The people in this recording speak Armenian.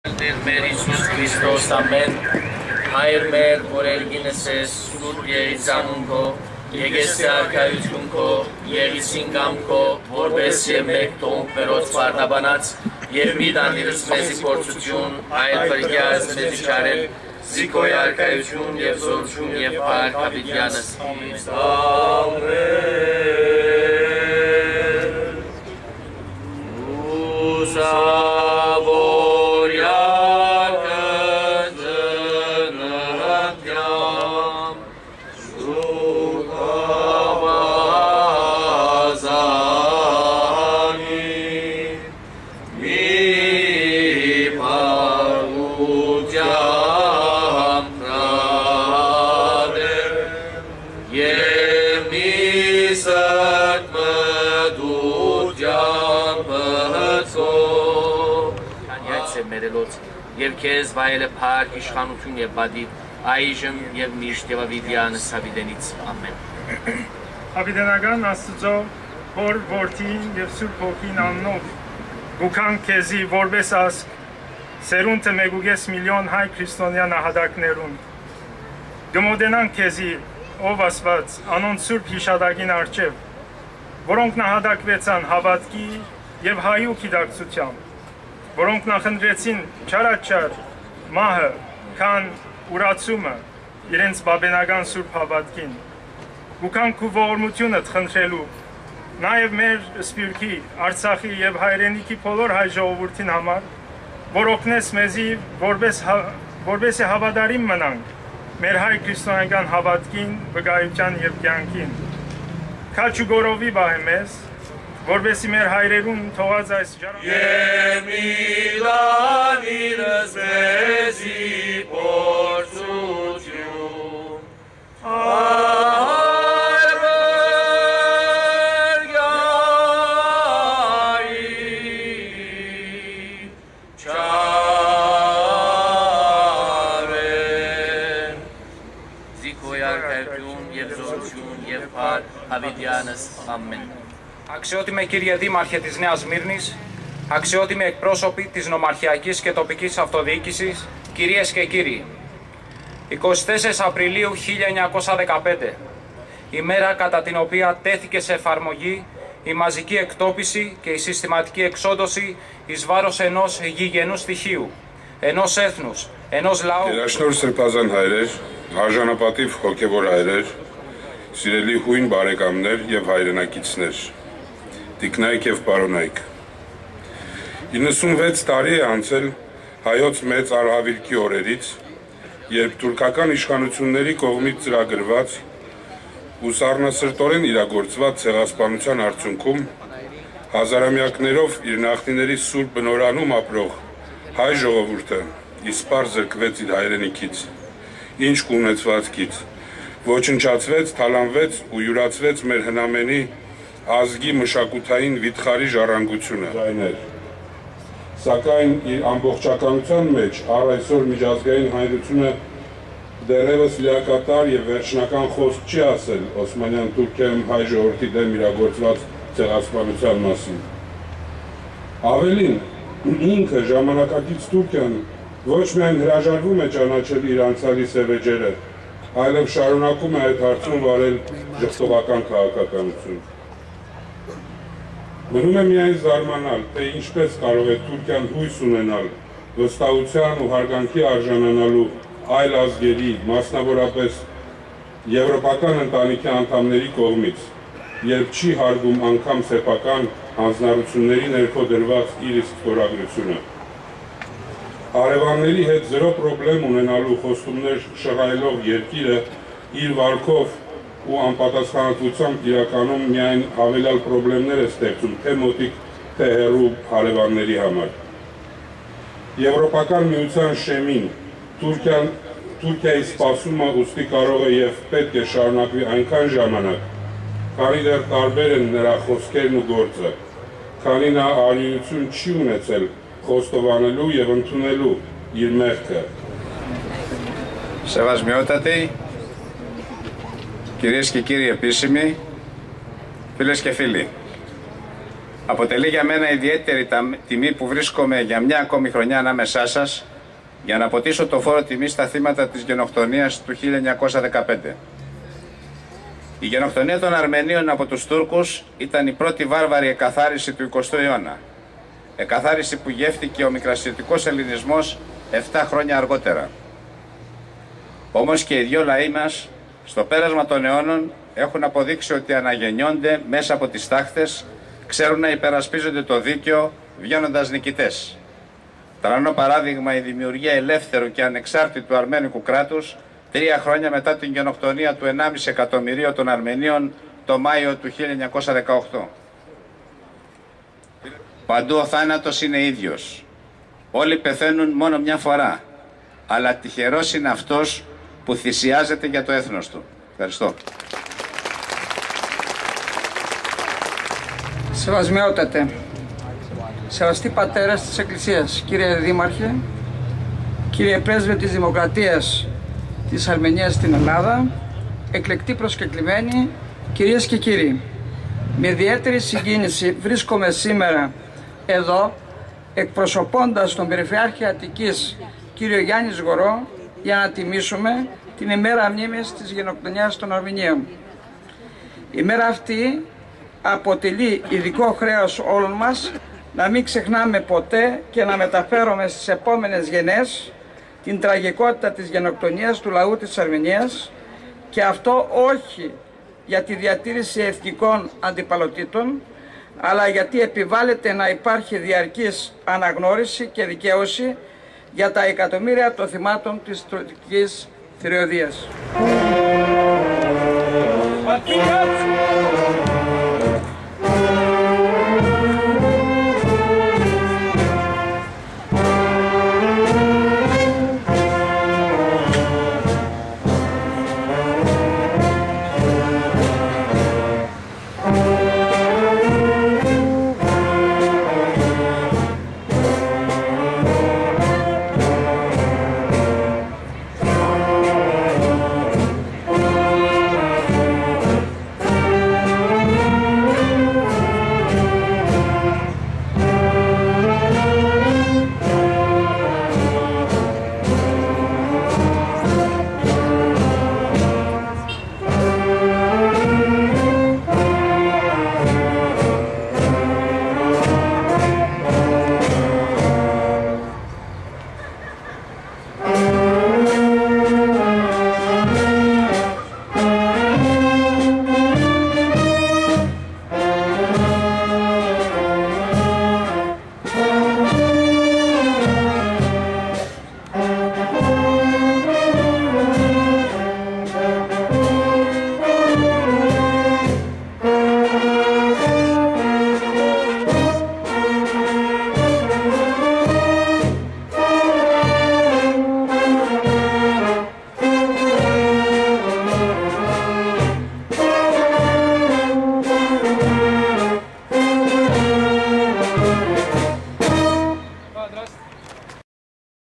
Մեր Հիսուս Քրիստոս ամեն Հայր մեր որ ելգինս ես Սուրբ Երիցանունքո Եգեսի արքայությունքո Եղիսին կամքո որպես և մեկ տոնք մերոց վարդաբանած և մի դանիրս մեզի փորձություն այլ վրգյազ մեզի չարել Զիկոյ արքայություն և զորություն և փառք հավիտյանս Եվ քեզ վայելը փառք, իշխանություն և բադիվ այժմ և միշտ և ավիտյանս հավիտենից ամեն Հավիտենական Աստծո հոր որդին և Սուրբ Հոգին անունով գուքան քեզի որպես ասկ սերունդը մեգուգես միլիոն հայ քրիստոնյա նահատակներուն գմոդենան քեզի ով ասված անոն Սուրբ հիշատակին առջև որոնք նահատակվեցան հավատքի և հայու գիտակցությամբ որոնք նախընտրեցին չարաչար մահը, քան ուրացումը իրենց բաբենական Սուրբ հավատքին, գուքան քու ողորմությունդ խնդրելու, նաև մեր Սփյուռքի, Արցախի և հայրենիքի բոլոր հայ ժողովրդին համար, որ օգնես մեզի որպեսզի հավատարիմ մնանք մեր հայ քրիստոնեական հավատքին, վկայության և կյանքին, քաչ ու գորովի բահե մեզ, որպեսզի մեր հայրերուն թողած այս Եվ միլանիրս մեզի փորձություն Հայր վրգյայի չարեն Զիկոյ արքայություն և զորություն և փառք հավիտյանս ամեն Αξιότιμε κύριε Δήμαρχε της Νέας Μύρνης, αξιότιμοι εκπρόσωποι της νομαρχιακής και τοπικής αυτοδιοίκησης, κυρίες και κύριοι. 24 Απριλίου 1915, ημέρα κατά την οποία τέθηκε σε εφαρμογή η μαζική εκτόπιση και η συστηματική εξόντωση εις βάρος ενός γηγενού στοιχείου, ενός έθνους, ενός λαού. Երաշնոր սրբազան հայրեր, արժանապատիվ հոգևոր հայրեր, սիրելի հույն բարեկամներ և հայրենակիցներ, տիկնայք և պարոնայք։ 96 տարի է անցել հայոց մեծ արհավիրքի օրերից, երբ թուրքական իշխանությունների կողմից ծրագրված ու սառնասրտորեն իրագործված ցեղասպանության արդյունքում հազարամյակներով իր նախնիների սուրբ բնորանում ապրող հայ ժողովուրդը իսպառ զրկվեց իր հայրենիքից, ինչ կունեցվածքից, ոչնչացվեց, թալանվեց ու յուրացվեց մեր հնամենի ազգի մշակութային վիթխարի ժառանգությունը։ Սակայն իր ամբողջականության մեջ առ այսօր միջազգային հանրությունը դեռևս լիակատար և վերջնական խոսք չի ասել Օսմանյան Թուրքիայում հայ ժողովրդի դեմ իրագործված ցեղասպանության մասին։ Ավելին, ինքը ժամանակակից Թուրքիան ոչ միայն հրաժարվում է ճանաչել իր անցյալի սևեջերը, այլև շարունակում է այդ հարցում վարել ժխտողական քաղաքականություն։ Մնում է միայն զարմանալ, թե ինչպես կարող է Թուրքիան հույս ունենալ վստահության ու հարգանքի արժանանալու այլ ազգերի, մասնավորապես եվրոպական ընտանիքի անդամների կողմից, երբ չի հարգում անգամ սեփական հանձնառությունների ներքո դրված իր իսկ ստորագրությունը։ Հարևանների հետ զրո պրոբլեմ ունենալու խոստումներ շռայլող երկիրը իր վարքով ու անպատասխանատվությամբ իրականում միայն հավելյալ պրոբլեմներ է ստեղծում թե մոտիկ, թե հեռու հարևանների համար։ Եվրոպական միության շեմին Թուրքիայի սպասումը ուստի կարող է և պետք է շարունակվի այնքան ժամանակ, քանի դեռ տարբեր են նրա խոսքերն ու գործը, քանի նա արիություն չի ունեցել խոստովանելու և ընդունելու իր մեղքը։ Σεβασμιότατοι, κυρίες και κύριοι επίσημοι, φίλες και φίλοι. Αποτελεί για μένα ιδιαίτερη τιμή που βρίσκομαι για μια ακόμη χρονιά ανάμεσά σας για να αποτίσω το φόρο τιμής στα θύματα της γενοκτονίας του 1915. Η γενοκτονία των Αρμενίων από τους Τούρκους ήταν η πρώτη βάρβαρη εκαθάριση του 20ου αιώνα. Εκαθάριση που γεύτηκε ο μικρασιατικός ελληνισμός 7 χρόνια αργότερα. Όμως και οι δύο λαοί μας, στο πέρασμα των αιώνων, έχουν αποδείξει ότι αναγεννιόνται μέσα από τις τάχτες, ξέρουν να υπερασπίζονται το δίκαιο, βγαίνοντας νικητές. Τρανό παράδειγμα η δημιουργία ελεύθερου και ανεξάρτητου αρμένικου κράτους 3 χρόνια μετά την γενοκτονία του 1,5 εκατομμυρίου των Αρμενίων το Μάιο του 1918. Παντού ο θάνατος είναι ίδιος. Όλοι πεθαίνουν μόνο μια φορά, αλλά τυχερός είναι αυτός που θυσιάζεται για το έθνος του. Ευχαριστώ. Σεβασμιότατε, σεβαστοί πατέρες της Εκκλησίας, κύριε Δήμαρχε, κύριε Πρέσβε της Δημοκρατίας της Αρμενίας στην Ελλάδα, εκλεκτοί προσκεκλημένοι, κυρίες και κύριοι, με ιδιαίτερη συγκίνηση βρίσκομαι σήμερα εδώ εκπροσωπώντας τον Περιφερειάρχη Αττικής, κύριο Γιάννη Σγορό, για να τιμήσουμε την ημέρα μνήμης της γενοκτονίας των Αρμενίων. Η μέρα αυτή αποτελεί ειδικό χρέος όλων μας να μην ξεχνάμε ποτέ και να μεταφέρουμε στις επόμενες γενιές την τραγικότητα της γενοκτονίας του λαού της Αρμενίας, και αυτό όχι για τη διατήρηση εθνικών αντιπαλωτήτων, αλλά γιατί επιβάλλεται να υπάρχει διαρκής αναγνώριση και δικαίωση για τα εκατομμύρια των θυμάτων της τουρκικής θηριωδίας.